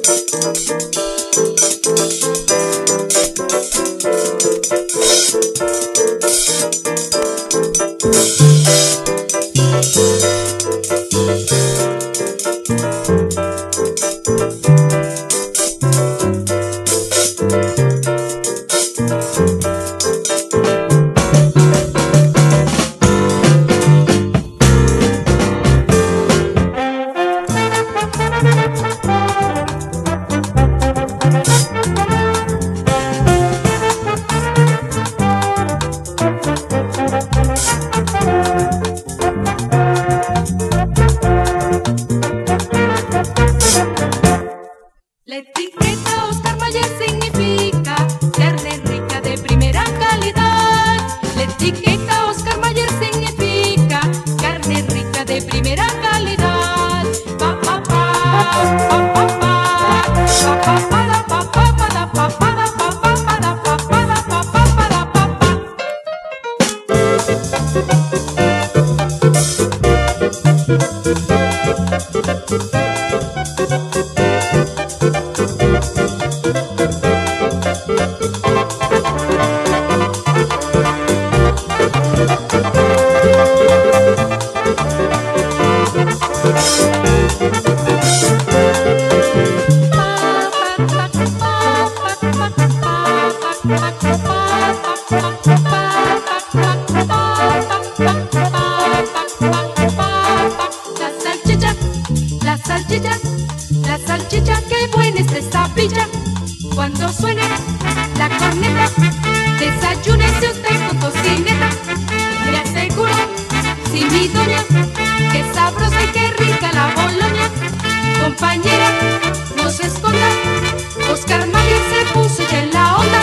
La etiqueta Oscar Mayer significa carne rica de primera calidad. La etiqueta Oscar Mayer significa carne rica de primera calidad. Pa pa pa, pa pa pa, pa pa pa da pa pa pa da pa pa da pa pa pa da pa pa da pa pa pa da pa pa. La salchicha, qué buena es esta pilla. Cuando suene la corneta, desayúnese usted con tocineta. Le aseguro, si mi doña, qué sabrosa y qué rica la boloña. Compañera, no se esconda, Oscar Mayer se puso ya en la onda.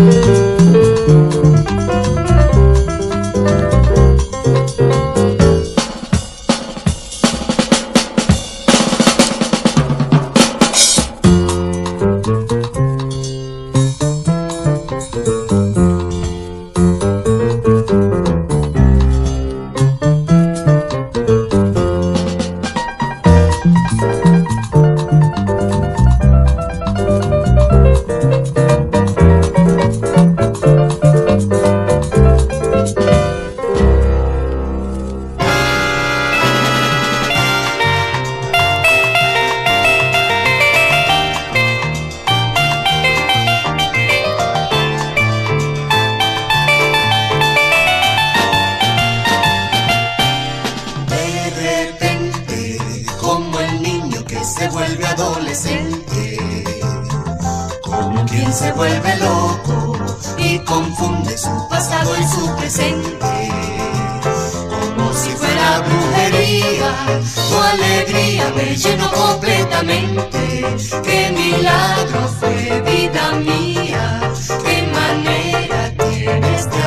Se vuelve adolescente, como quien se vuelve loco y confunde su pasado y su presente, como si fuera brujería. Tu alegría me llenó completamente. Qué milagro fue, vida mía, qué manera tienes de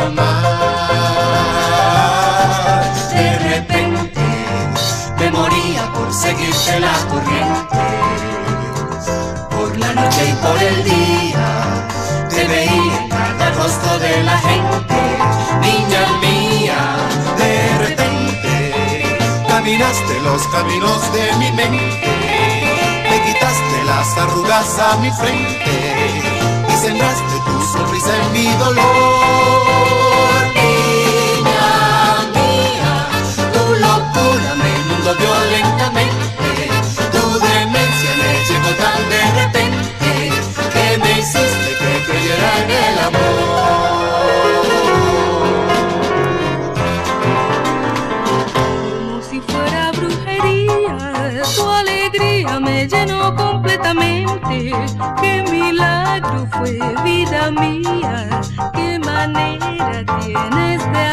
amar. De repente me moría por seguirte la corriente, por la noche y por el día. Te veía en cada rostro de la gente, niña mía. De repente caminaste los caminos de mi mente, me quitaste las arrugas a mi frente y sembraste tu sonrisa en mi dolor. Niña mía, tu locura me inundó violentamente, tu demencia me llegó tan de repente que me hiciste que creyera en el amor. Como si fuera brujería, tu alegría me llenó completamente. Qué milagro fue, vida mía, qué manera tienes de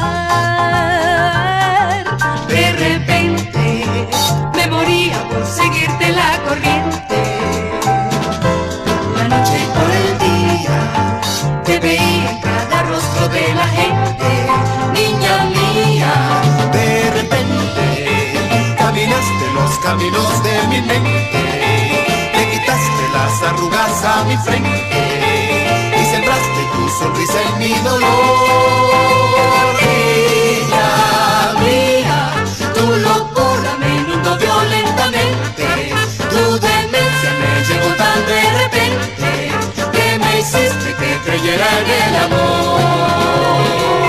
amar. De repente me moría por seguirte la corriente, por la noche y por el día. Te veía en cada rostro de la gente, niña mía. De repente caminaste los caminos de mi mente, me quitaste las arrugas a mi frente y sembraste tu sonrisa en mi dolor. Niña mía, tu locura me inundó violentamente, tu demencia me llegó tan de repente que me hiciste que creyera en el amor.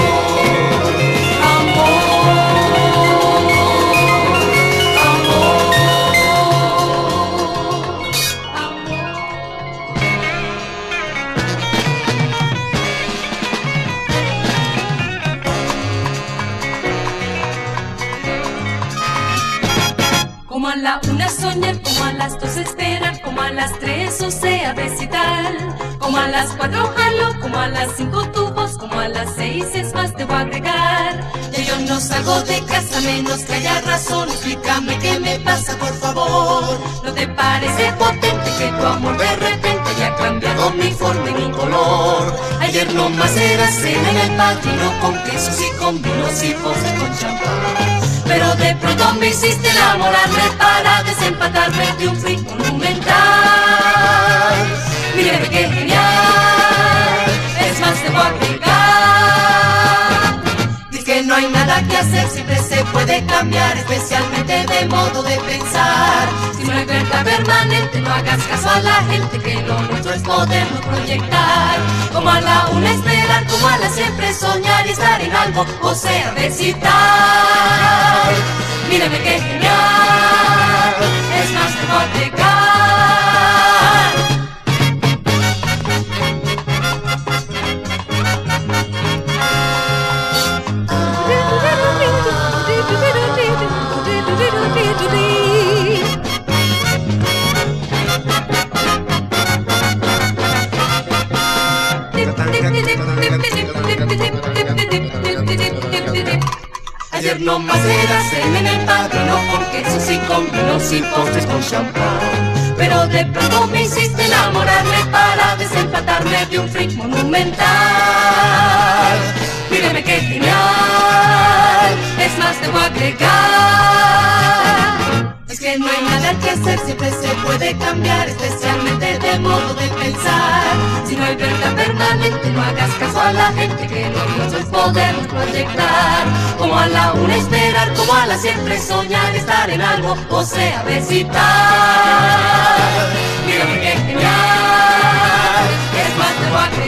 Como a la 1 soñar, como a las 2 esperar, como a las 3 o sea visitar, como a las 4 jalo, como a las 5 tubos, como a las 6 es más debo agregar. Ya yo no salgo de casa menos que haya razón, explícame qué me pasa por favor. ¿No te parece potente que tu amor de repente haya cambiado mi forma y mi color? Ayer nomás era cena en el Padrino con quesos y con vinos y postre con champán, pero de pronto me hiciste enamorarme para desempatarme de un freak monumental. Mírame qué genial, es más te voy a agregar. Dice que no hay nada que hacer, siempre se puede cambiar, especialmente de modo de pensar. Si no hay verdad permanente, no hagas caso a la gente, que lo nuestro es poderlo proyectar. Como a la 1 esperar, como a la siempre soñar y estar en algo, o sea, recitar. Mírame qué genial, es más te voy a agregar. Ayer nomás era cena en el Padrino con quesos y con vinos y postres con champán, pero de pronto me hiciste enamorarme para desempatarme ser de un freak monumental. Dígame qué genial, es más te voy a agregar. Es que no hay nada que hacer, siempre se puede cambiar, especialmente de modo de pensar. Si no hay verdad permanente, no hagas caso a la gente que nosotros podemos proyectar. Como a la una esperar, como a la siempre soñar, estar en algo, o sea, visitar. Dígame qué genial, es más te voy a